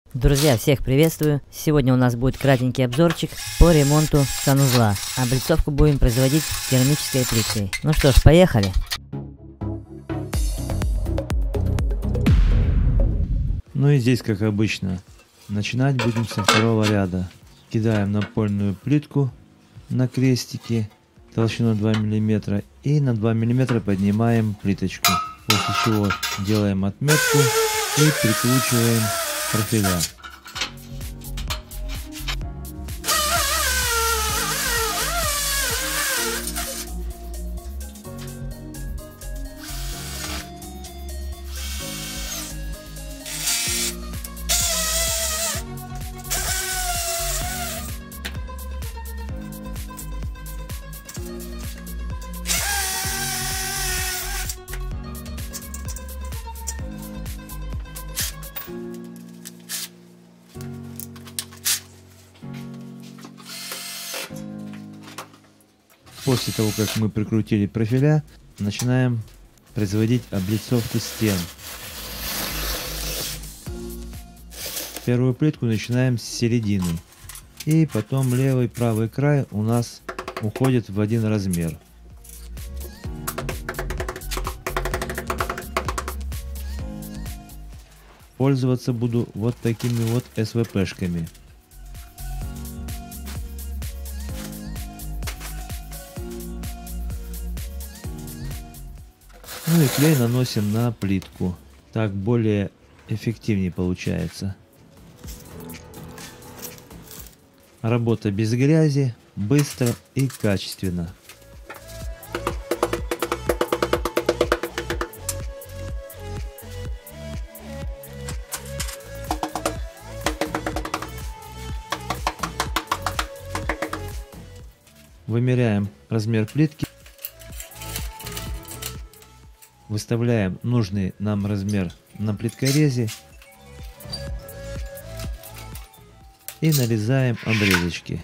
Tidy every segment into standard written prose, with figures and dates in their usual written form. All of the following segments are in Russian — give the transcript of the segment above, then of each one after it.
Друзья, всех приветствую! Сегодня у нас будет кратенький обзорчик по ремонту санузла. Облицовку будем производить керамической плиткой. Ну что ж, поехали! Ну и здесь, как обычно, начинать будем со второго ряда. Кидаем напольную плитку на крестики толщиной 2 мм и на 2 мм поднимаем плиточку. После чего делаем отметку и прикручиваем профиля. После того, как мы прикрутили профиля, начинаем производить облицовку стен. Первую плитку начинаем с середины. И потом левый и правый край у нас уходит в один размер. Пользоваться буду вот такими вот СВПшками. Ну и клей наносим на плитку. Так более эффективнее получается. Работа без грязи, быстро и качественно. Вымеряем размер плитки. Выставляем нужный нам размер на плиткорезе и нарезаем обрезочки.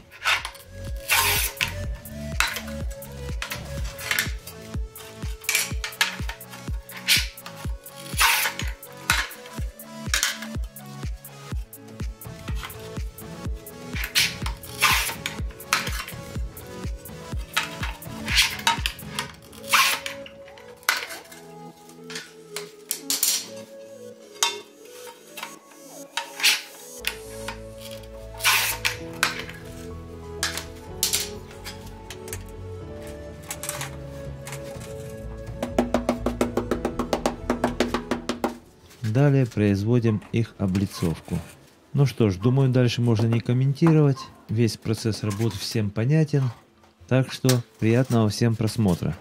Далее производим их облицовку. Ну что ж, думаю, дальше можно не комментировать. Весь процесс работы всем понятен. Так что приятного всем просмотра.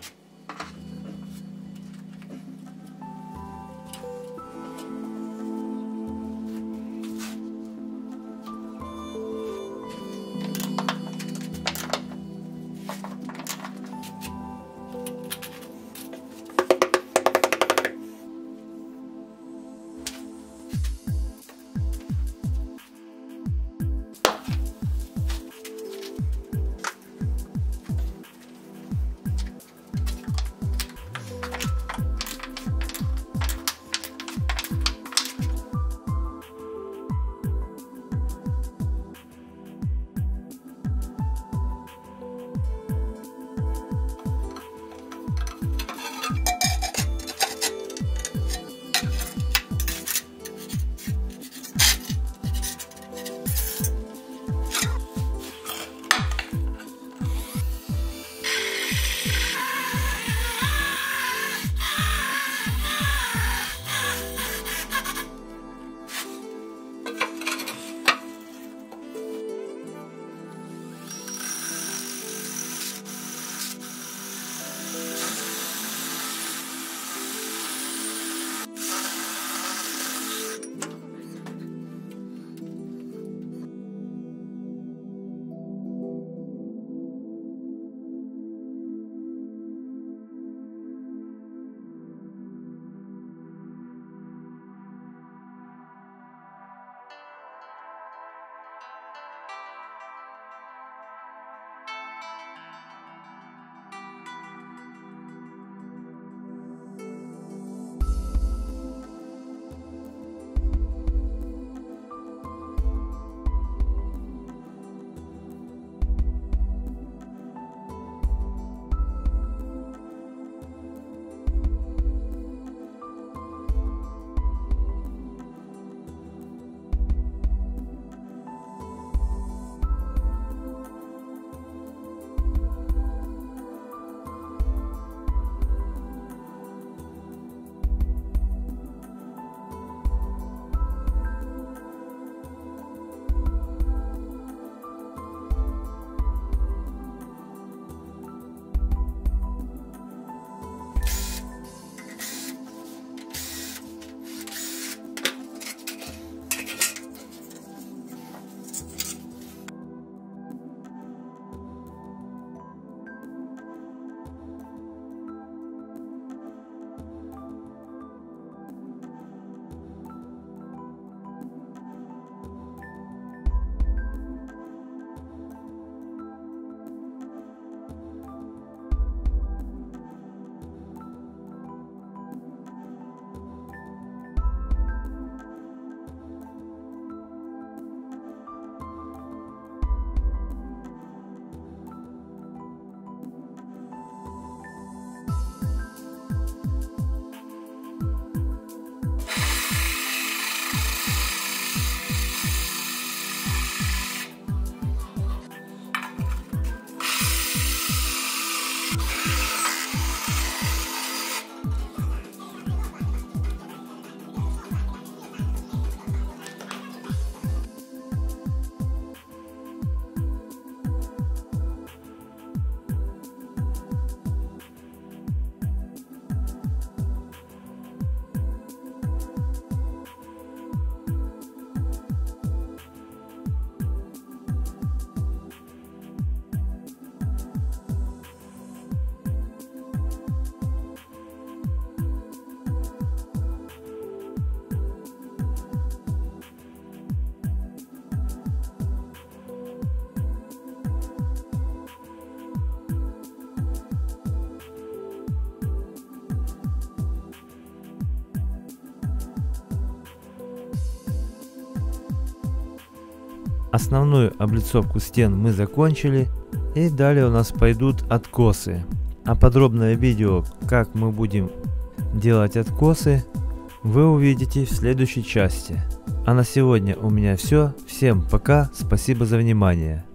Основную облицовку стен мы закончили, и далее у нас пойдут откосы. А подробное видео, как мы будем делать откосы, вы увидите в следующей части. А на сегодня у меня все. Всем пока, спасибо за внимание.